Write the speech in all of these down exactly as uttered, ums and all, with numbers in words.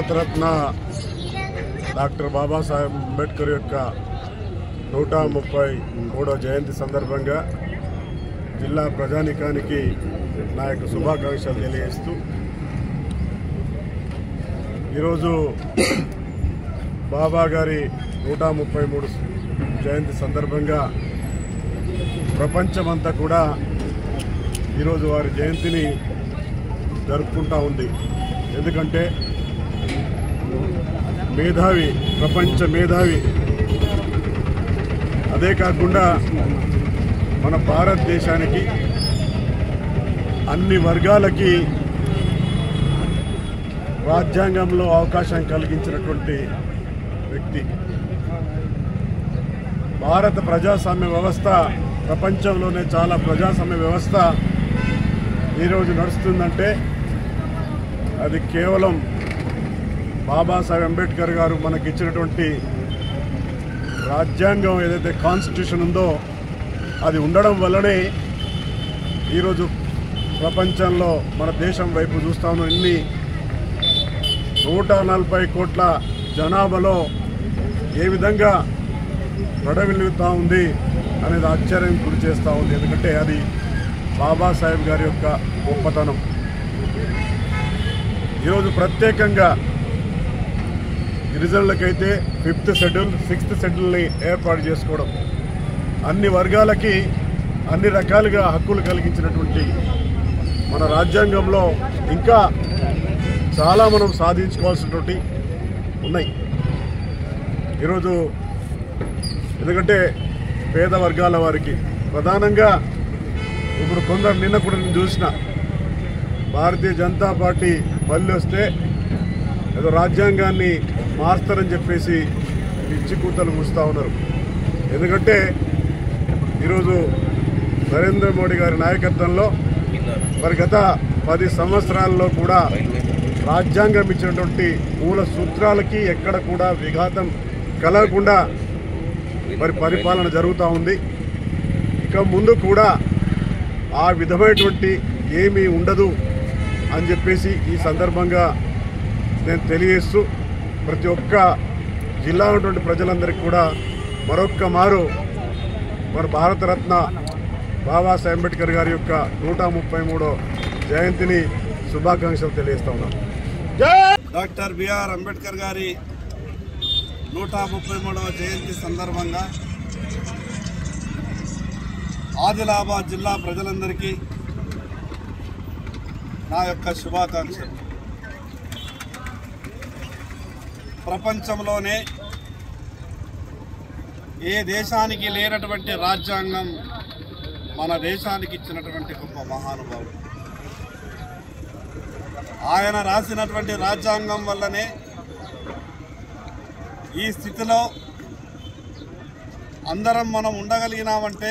Bharat Ratna doctor Babasaheb Ambedkar యొక్క నూట ముప్పై మూడో జయంతి సందర్భంగా జిల్లా ప్రజానికానికి నా యొక్క శుభాకాంక్షలు తెలియజేస్తూ ఈరోజు బాబా గారి నూట ముప్పై మూడు జయంతి సందర్భంగా ప్రపంచమంతా కూడా ఈరోజు వారి జయంతిని జరుపుకుంటూ ఉంది. ఎందుకంటే మేధావి, ప్రపంచ మేధావి, అదే కాకుండా మన భారతదేశానికి అన్ని వర్గాలకి రాజ్యాంగంలో అవకాశం కలిగించినటువంటి వ్యక్తి. భారత ప్రజాస్వామ్య వ్యవస్థ ప్రపంచంలోనే చాలా ప్రజాస్వామ్య వ్యవస్థ ఈరోజు నడుస్తుందంటే అది కేవలం బాబాసాహెబ్ అంబేద్కర్ గారు మనకి ఇచ్చినటువంటి రాజ్యాంగం ఏదైతే కాన్స్టిట్యూషన్ ఉందో అది ఉండడం వల్లనే ఈరోజు ప్రపంచంలో మన దేశం వైపు చూస్తా ఉన్నాం. ఇన్ని నూట నలభై కోట్ల జనాభాలో ఏ విధంగా ప్రడవిల్లుతూ ఉంది అనేది ఆశ్చర్యం గురి చేస్తూ ఉంది. ఎందుకంటే అది బాబాసాహెబ్ గారి యొక్క గొప్పతనం. ఈరోజు ప్రత్యేకంగా గిరిజనులకైతే ఫిఫ్త్ షెడ్యూల్, సిక్స్త్ షెడ్యూల్ని ఏర్పాటు చేసుకోవడం, అన్ని వర్గాలకి అన్ని రకాలుగా హక్కులు కలిగించినటువంటి మన రాజ్యాంగంలో ఇంకా చాలా మనం సాధించుకోవాల్సినటువంటి ఉన్నాయి. ఈరోజు ఎందుకంటే పేద వర్గాల వారికి ప్రధానంగా ఇప్పుడు కొందరు నిన్న కూడా నేను చూసిన భారతీయ జనతా పార్టీ మళ్ళీ వస్తే ఏదో రాజ్యాంగాన్ని మారుస్తారని చెప్పేసి పిచ్చి కూతలు కూస్తూ ఉన్నారు. ఎందుకంటే ఈరోజు నరేంద్ర మోడీ గారి నాయకత్వంలో మరి గత పది సంవత్సరాల్లో కూడా రాజ్యాంగం ఇచ్చినటువంటి మూల సూత్రాలకి ఎక్కడ కూడా విఘాతం కలగకుండా మరి పరిపాలన జరుగుతూ ఉంది. ఇక ముందు కూడా ఆ విధమైనటువంటి ఏమీ ఉండదు అని చెప్పేసి ఈ సందర్భంగా నేను తెలియజేస్తూ ప్రతి ఒక్క జిల్లా ఉన్నటువంటి ప్రజలందరికీ కూడా మరొక్క మారు మరి భారతరత్న బాబాసాహెబ్ అంబేద్కర్ గారి యొక్క నూట ముప్పై మూడో జయంతిని శుభాకాంక్షలు తెలియజేస్తా ఉన్నాను. డాక్టర్ బిఆర్ అంబేద్కర్ గారి నూట ముప్పై మూడవ జయంతి సందర్భంగా ఆదిలాబాద్ జిల్లా ప్రజలందరికీ నా యొక్క శుభాకాంక్షలు. ప్రపంచంలోనే ఏ దేశానికి లేనటువంటి రాజ్యాంగం మన దేశానికి ఇచ్చినటువంటి గొప్ప మహానుభావుడు. ఆయన రాసినటువంటి రాజ్యాంగం వల్లనే ఈ స్థితిలో అందరం మనం ఉండగలిగినామంటే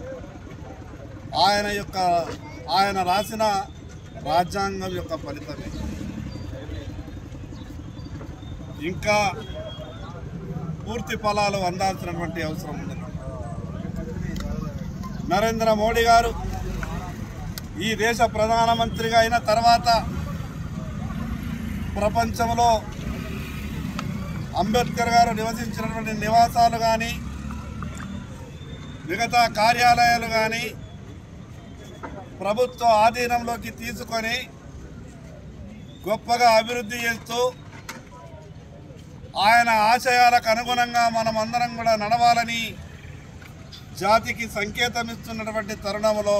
ఆయన యొక్క ఆయన రాసిన రాజ్యాంగం యొక్క ఫలితమే. ఇంకా పూర్తి ఫలాలు అందాల్సినటువంటి అవసరం ఉంది. నరేంద్ర మోడీ గారు ఈ దేశ ప్రధానమంత్రిగా అయిన తర్వాత ప్రపంచంలో అంబేద్కర్ గారు నివసించినటువంటి నివాసాలు కానీ మిగతా కార్యాలయాలు కానీ ప్రభుత్వ ఆధీనంలోకి తీసుకొని గొప్పగా అభివృద్ధి చేస్తూ ఆయన ఆశయాలకు అనుగుణంగా మనం అందరం కూడా నడవాలని జాతికి సంకేతం ఇస్తున్నటువంటి తరుణంలో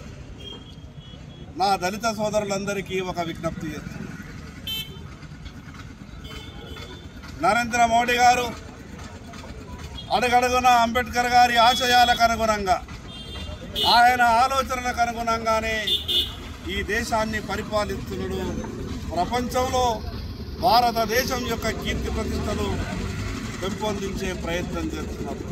నా దళిత సోదరులందరికీ ఒక విజ్ఞప్తి చేస్తుంది. నరేంద్ర మోడీ గారు అడుగడుగున అంబేద్కర్ గారి ఆశయాలకు అనుగుణంగా, ఆయన ఆలోచనలకు అనుగుణంగానే ఈ దేశాన్ని పరిపాలిస్తున్నాడు. ప్రపంచంలో భారతదేశం యొక్క కీర్తి ప్రతిష్టలు పెంపొందించే ప్రయత్నం చేస్తున్నారు.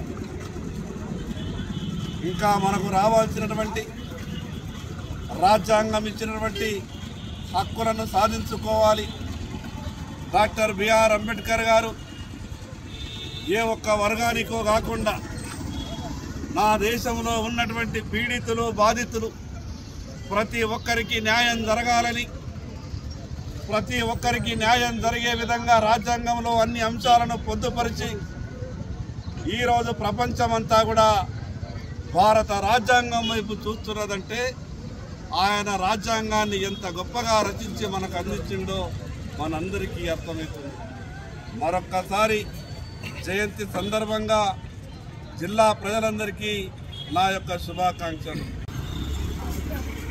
ఇంకా మనకు రావాల్సినటువంటి రాజ్యాంగం ఇచ్చినటువంటి హక్కులను సాధించుకోవాలి. డాక్టర్ బిఆర్ అంబేద్కర్ గారు ఏ ఒక్క వర్గానికో కాకుండా నా దేశంలో ఉన్నటువంటి పీడితులు, బాధితులు ప్రతి ఒక్కరికి న్యాయం జరగాలని ప్రతి ఒక్కరికి న్యాయం జరిగే విధంగా రాజ్యాంగంలో అన్ని అంశాలను పొందుపరిచి ఈరోజు ప్రపంచమంతా కూడా భారత రాజ్యాంగం వైపు చూస్తున్నదంటే ఆయన రాజ్యాంగాన్ని ఎంత గొప్పగా రచించి మనకు అందించిండో మనందరికీ అర్థమవుతుంది. మరొక్కసారి జయంతి సందర్భంగా జిల్లా ప్రజలందరికీ నా యొక్క శుభాకాంక్షలు.